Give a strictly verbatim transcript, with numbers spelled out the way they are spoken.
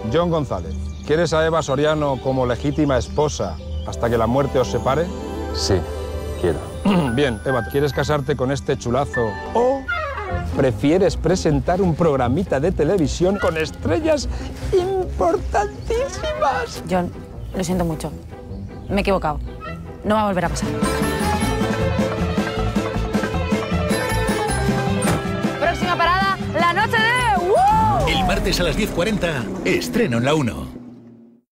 John González, ¿quieres a Eva Soriano como legítima esposa hasta que la muerte os separe? Sí, quiero. Bien, Eva, ¿quieres casarte con este chulazo o prefieres presentar un programita de televisión con estrellas importantísimas? John, lo siento mucho. Me he equivocado. No va a volver a pasar. Próxima parada, la noche de... ¡Uh! El martes a las diez cuarenta, estreno en la uno.